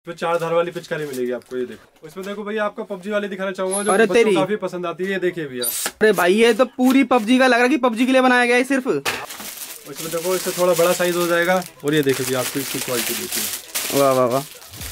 इसमें 4 धार वाली पिचकारी मिलेगी आपको। ये देखो, इसमें देखो भैया आपको पबजी वाली दिखाना चाहूंगा जो बच्चों को काफी पसंद आती है। ये देखिए भैया, अरे भाई ये तो पूरी पबजी का लग रहा है कि पबजी के लिए बनाया गया है सिर्फ। इसमें देखो इससे थोड़ा बड़ा साइज हो जाएगा। और ये देखिए भैया आपको इसकी क्वालिटी देखिए, वाह वाह वाह।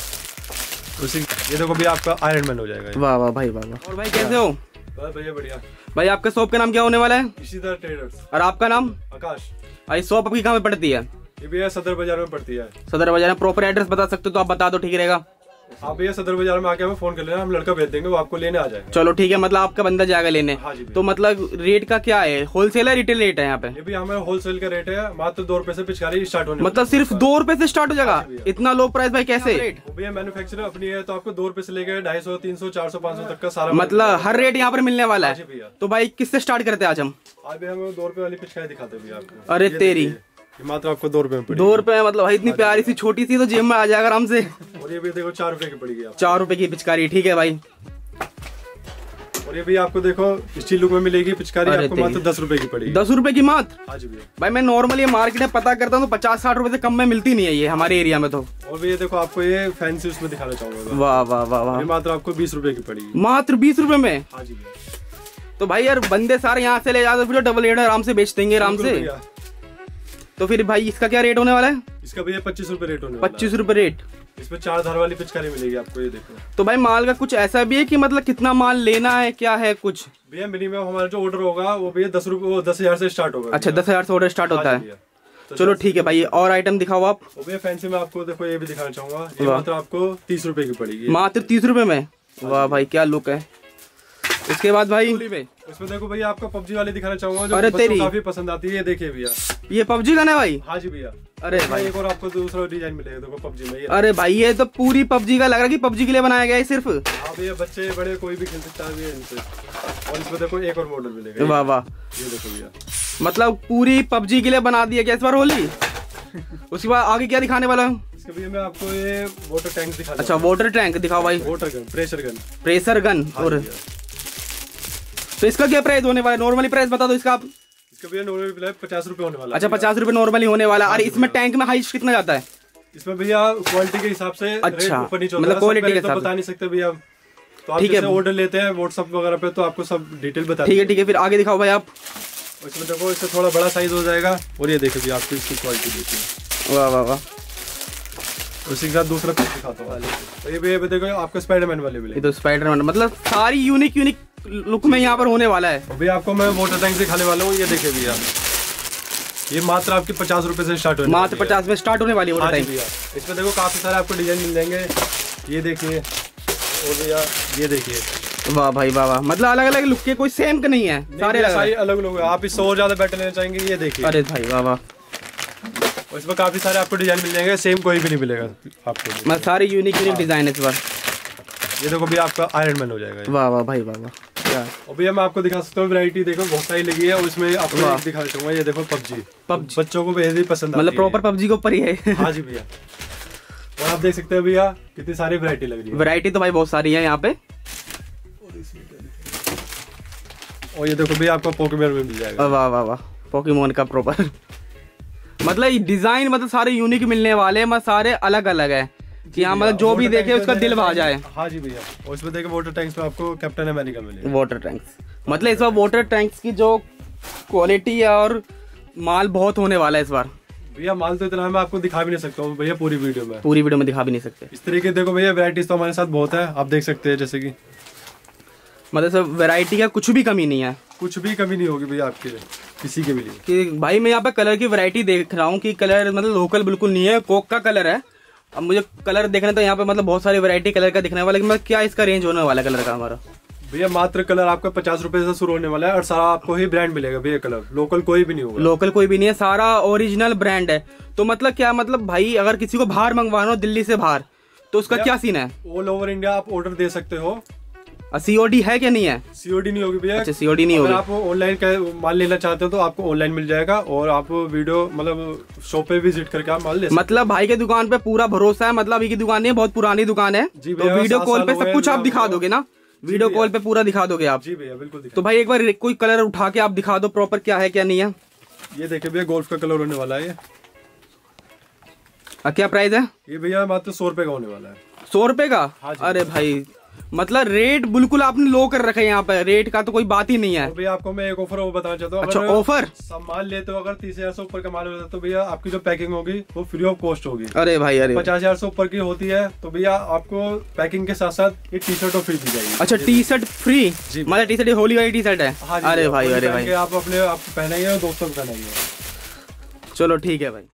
ये देखो भैया आपका आयरन मैन हो जाएगा। वाह वाह भाई, वाह वाह। और भाई कैसे हो? भैया बढ़िया। भाई आपके शॉप का नाम क्या होने वाला है? इसीधर ट्रेडर्स। और आपका नाम? आकाश। भाई शॉप आपकी कहाँ पे पड़ती है? ये भैया सदर बाजार में पड़ती है। सदर बाजार में प्रॉपर एड्रेस बता सकते हो तो आप बता दो, ठीक रहेगा। आप भैया सदर बाजार में आके हमें फोन कर लेना, हम लड़का भेज देंगे, वो आपको लेने आ जाएगा। चलो ठीक है, मतलब आपका बंदा जाएगा लेने। हाँ जी। तो मतलब रेट का क्या है, होलसेल है रिटेल रेट है यहाँ पे? ये भी हमें होलसेल का रेट है, मात्र 2 रुपए से पिचकारी स्टार्ट होने। मतलब सिर्फ 2 रुपए से स्टार्ट हो जाएगा? इतना लो प्राइस भाई कैसे? भैया मैन्युफैक्चर अपनी है तो आपको 2 रुपए से लेकर 250, 300, 400, 500 तक का सारा मतलब हर रेट यहाँ पर मिलने वाला है। भैया तो भाई किससे स्टार्ट करते हैं आज हम? आज हमें 2 रुपए वाली पिचकारी दिखाते हैं आपको। अरे तेरी, ये मात्र आपको 2 रुपए में पड़ेगी। 2 रुपए मतलब भाई इतनी प्यारी सी छोटी सी तो जेब में आ जाएगा आराम से। और ये भी देखो 4 रुपए की पड़ेगी आपको। 4 रुपए की पिचकारी, ठीक है भाई। और ये भी आपको देखो स्टील लुक में मिलेगी पिचकारी, आपको मात्र 10 रुपए की पड़ेगी। 10 रुपए की मात्र? हाँ जी भैया। भाई मैं नॉर्मली मार्केट में पता करता हूँ तो 50-60 रुपए से कम में मिलती नहीं है ये हमारे एरिया में तो। और भी ये देखो आपको ये फैंसी उसमें दिखाना चाहूंगा। वाह वाह वाह वाह। ये मात्र आपको 20 रुपए की पड़ेगी। मात्र 20 रुपए में? हाँ जी भैया। तो भाई यार बंदे सारे यहाँ से ले जाते फिर डबल रेट आराम से बेच देंगे आराम से। तो फिर भाई इसका क्या रेट होने वाला है? इसका भैया 25 रुपए रेट होने वाला है। 25 रुपए रेट। इसमें 4 धार वाली पिचकारी मिलेगी आपको। ये देखो। तो भाई माल का कुछ ऐसा भी है कि मतलब कितना माल लेना है, क्या है कुछ? भैया मिनिमम हमारा जो ऑर्डर होगा वो भैया 10,000 से स्टार्ट होगा। अच्छा 10,000 से ऑर्डर स्टार्ट होता है। तो चलो ठीक है भाई, और आइटम दिखाओ आप। भैया फैंसी में आपको देखो ये भी दिखाना चाहूंगा। ये मात्र आपको 30 रुपए की पड़ेगी। मात्र 30 रुपए में? वाह भाई क्या लुक है। इसके बाद भाई इसमें देखो भैया आपको पबजी वाली दिखाना चाहूंगा जो अरे बच्चों को काफी पसंद आती है। ये देखिए भैया, ये पबजी का ना भाई? हाँ जी भैया। अरे भाई एक और आपको दूसरा डिजाइन मिलेगा देखो पबजी में। अरे भाई ये तो पूरी पबजी का लग रहा है कि पबजी के लिए बनाया गया है सिर्फ। हाँ भैया बच्चे बड़े कोई भी खेल सकता है इनसे। और इसमें देखो एक और मॉडल मिलेगा। वाह वाह। ये देखो भैया, मतलब पूरी पबजी के लिए बना दिया क्या इस बार होली? उसके बाद आगे क्या दिखाने वाला हूँ? इसके भैया मैं आपको ये वाटर टैंक दिखाना। अच्छा वाटर टैंक दिखाओ भाई। Water gun, pressure gun. Pressure gun. और तो इसका क्या प्राइस होने वाला है? नॉर्मली प्राइस बता दो इसका आप। इसका भैया नॉर्मली 50 रुपए होने वाला है। अच्छा 50 रुपए नॉर्मली होने वाला है। और इसमें टैंक में हाइट कितना जाता है? इसमें भैया क्वालिटी के हिसाब से अच्छा ऊपर नीचे मतलब क्वालिटी के हिसाब बता नहीं सकते भैया। तो आप जैसे ऑर्डर लेते हैं व्हाट्सएप वगैरह पे तो आपको सब डिटेल बता। ठीक है फिर आगे दिखाओ भाई आप। इसमें देखो इससे थोड़ा बड़ा साइज हो जाएगा। और ये देखिए आपको इसकी क्वालिटी देखिए। वाह वाह वाह। उसी के साथ दूसरा पीस दिखाता हूँ। तो ये भी देखो आपको स्पाइडरमैन वाले मिलेंगे। ये तो स्पाइडरमैन मतलब सारी यूनिक लुक में यहाँ पर होने वाला है। अभी आपको मैं वाटर टैंक दिखाने वाला हूँ। ये देखिए भैया, ये मात्र आपके 50 रुपए से स्टार्ट होने मात्र 50 में स्टार्ट होने वाली है वाटर टैंक। इसमें देखो काफी सारे आपको डिजाइन मिल जाएंगे। ये देखिए, और भैया ये देखिए। वाह भाई वाह वाह। मतलब अलग अलग लुक के कोई सेम का नहीं है, सारे अलग अलग। आप इससे और ज्यादा बेटर लेना चाहेंगे ये देखिए। अरे भाई वाह वाह। और इसमें काफी सारे आपको डिजाइन मिल जाएंगे, सेम कोई भी नहीं मिलेगा आपको। मतलब सारे यूनिक डिजाइन है इस बार। ये देखो भैया आपका आयरन मैन हो जाएगा। वाह वाह भाई वाह वाह। और भैया मैं आपको दिखा सकता हूँ वैरायटी देखो बहुत सारी लगी है। और इसमें आपको दिखा चाहूंगा। ये देखो पबजी बच्चों को बेहद ही पसंद मतलब प्रॉपर पबजी के ऊपर ही है। हाँ जी भैया। और आप देख सकते हैं भैया कितनी सारी वैरायटी लग रही है। वैरायटी तो भाई बहुत सारी है यहाँ पे। और ये देखो भैया आपको पोकेमॉन में मिल जाएगा। वाह वाह वाह। पोकेमॉन का प्रॉपर मतलब डिजाइन मतलब सारे यूनिक मिलने वाले हैं, सारे अलग अलग है कि यहाँ मतलब जो भी देखे उसका दिल भा जाए। हाँ जी भैया। और इसमें देखो वाटर टैंक्स में आपको कैप्टन अमेरिका मिलेगा। वाटर टैंक्स मतलब इस बार वाटर टैंक्स की जो क्वालिटी है और माल बहुत होने वाला है इस बार। भैया माल तो इतना मैं आपको दिखा भी नहीं सकता हूँ भैया पूरी वीडियो में दिखा भी नहीं सकते। इस तरीके देखो भैया वैरायटीज तो हमारे साथ बहुत है, आप देख सकते हैं जैसे कि मतलब सब वैरायटी का कुछ भी कमी नहीं है। कुछ भी कमी नहीं होगी भैया आपके लिए किसी के भी लिए। कि भाई मैं यहाँ पे कलर की वैरायटी देख रहा हूँ कि कलर मतलब लोकल बिल्कुल नहीं है, कोक का कलर है। अब मुझे कलर देखना तो यहाँ पे मतलब बहुत सारी वैरायटी कलर का दिखने वाला, लेकिन क्या इसका रेंज होने वाला कलर का हमारा? भैया मात्र कलर आपका 50 रुपए से शुरू होने वाला है और सारा आपको ही ब्रांड मिलेगा भैया। कलर लोकल कोई भी नहीं होगा। लोकल कोई भी नहीं है, सारा ओरिजिनल ब्रांड है। तो मतलब क्या मतलब भाई अगर किसी को बाहर मंगवाना हो दिल्ली से बाहर तो उसका क्या सीन है? ऑल ओवर इंडिया आप ऑर्डर दे सकते हो। सीओडी है क्या? नहीं है सीओडी नहीं होगी भैया। अच्छा सीओडी नहीं होगी। आप ऑनलाइन माल लेना चाहते हो तो आपको ऑनलाइन मिल जाएगा और आप वीडियो मतलब शॉप पे विजिट करके आप माल ले सकते हो। मतलब भाई के दुकान पे पूरा भरोसा है। मतलब अभी की दुकान नहीं है, बहुत पुरानी दुकान है। तो वीडियो कॉल पे सब कुछ आप दिखा दोगे ना? वीडियो कॉल पे पूरा दिखा दोगे आप? जी भैया बिल्कुल। तो भाई एक बार कोई कलर उठा के आप दिखा दो प्रॉपर क्या है क्या नहीं है। ये देखिए भैया गोल्फ का कलर होने वाला है। क्या प्राइस है? ये भैया मात्र 100 रुपए का होने वाला है। 100 रुपए का? हाँ जी। अरे भाई मतलब रेट बिल्कुल आपने लो कर रखा है, यहाँ पे रेट का तो कोई बात ही नहीं है। तो भैया आपको मैं एक ऑफर वो बताना चाहता हूँ। अच्छा, ऑफर? सामान लेते हो अगर 30,000 से ऊपर का माल होता है तो भैया आपकी जो पैकिंग होगी वो फ्री ऑफ कॉस्ट होगी। अरे भाई, अरे 50,000 से ऊपर की होती है तो भैया आपको पैकिंग के साथ साथ ये टी शर्ट फ्री दी जाएगी। अच्छा, टी शर्ट फ्री? मतलब टी शर्ट होली वाली टी शर्ट है? हाँ जी, अरे भाई, अरे भाई, आप अपने आप पहनाइए और दोस्तों को पहनाइए। चलो ठीक है भाई।